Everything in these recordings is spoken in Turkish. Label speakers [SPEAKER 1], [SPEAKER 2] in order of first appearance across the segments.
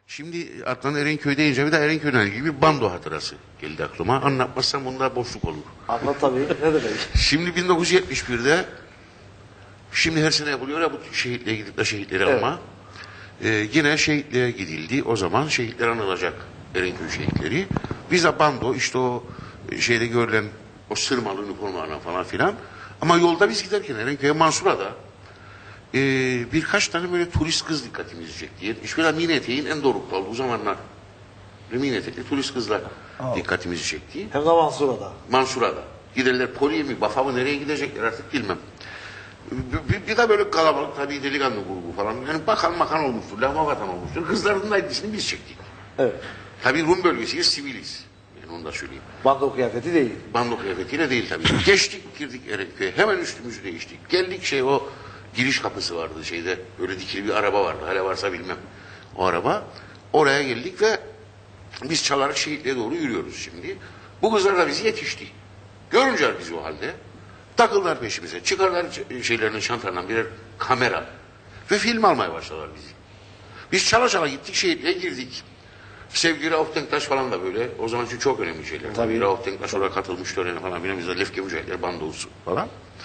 [SPEAKER 1] Şimdi Adnan Erenköy deyince bir de Erenköy'den ilgili bir bando hatırası geldi aklıma. Anlatmazsam bunda boşluk olur.
[SPEAKER 2] Anlat tabii. Ne demek?
[SPEAKER 1] Şimdi 1971'de şimdi her sene yapılıyor ya bu şehitliğe gidip de şehitleri
[SPEAKER 2] Evet.
[SPEAKER 1] alma. Yine şehitliğe gidildi. O zaman şehitler anılacak, Erenköy şehitleri. Biz de bando işte o şeyde görülen o sırmalı üniformalarla falan filan. Ama yolda biz giderken Erenköy'e Mansura'da birkaç tane böyle turist kız dikkatimizi çekti. 70'ler mini eteğin en doruklu olduğu zamanlar. Mini etekli turist kızlar dikkatimizi çekti.
[SPEAKER 2] Hem de Mansura'da.
[SPEAKER 1] Mansura'da. Giderler Poli'ye mi, Baf'a mı, nereye gidecekler artık bilmem. Bir de böyle kalabalık tabii delikanlı grubu falan. Yani bakan olmuştur, lafma vatan olmuştur. Kızların da ilgisini biz çektik.
[SPEAKER 2] Evet.
[SPEAKER 1] Tabii Rum bölgesiyle siviliz. Yani onu da söyleyeyim.
[SPEAKER 2] Bando kıyafeti değil.
[SPEAKER 1] Bando kıyafetiyle değil tabii. Geçtik, girdik Erenköy'e. Hemen üstümüzü değiştik. Geldik o giriş kapısı vardı şeyde. Öyle dikili bir araba vardı. Hala varsa bilmem. O araba. Oraya geldik ve biz çalarak şehitliğe doğru yürüyoruz şimdi. Bu kızlar da bizi yetişti. Görünce bizi o halde. Takıldılar peşimize. Çıkarlar şeylerinin çantalarından birer kamera. Ve film almaya başladılar bizi. Biz çala çala gittik şehitliğe girdik. Sevgili Rauf Denktaş falan da böyle. O zaman için çok önemli şeyler. Tabii Rauf Denktaş oraya katılmış törene falan. Bizde Lefke Mücahitler bandosu falan.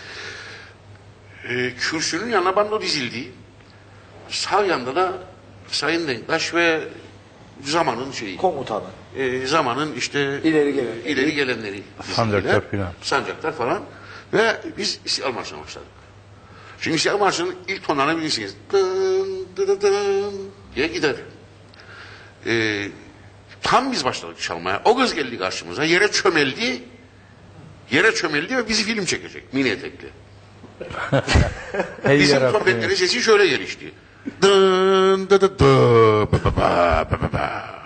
[SPEAKER 1] Kürsünün yanına bando dizildi. Sağ yanda da Sayın Denktaş ve zamanın şeyi.
[SPEAKER 2] Komutanı.
[SPEAKER 1] Zamanın işte
[SPEAKER 2] İleri
[SPEAKER 1] gelenleri.
[SPEAKER 3] Sancaktar filan.
[SPEAKER 1] Sancaktar falan. Ve biz İstiklal Marşı'na başladık. Şimdi İstiklal Marşı'nın ilk tonlarını bilirsiniz. Dın dın dın diye gider. Tam biz başladık çalmaya. O kız geldi karşımıza. Yere çömeldi ve bizi film çekecek. Mini etekli. Bizim trompetlerin sesi şöyle gelişti. Dın dı dı dı ba ba ba ba ba ba.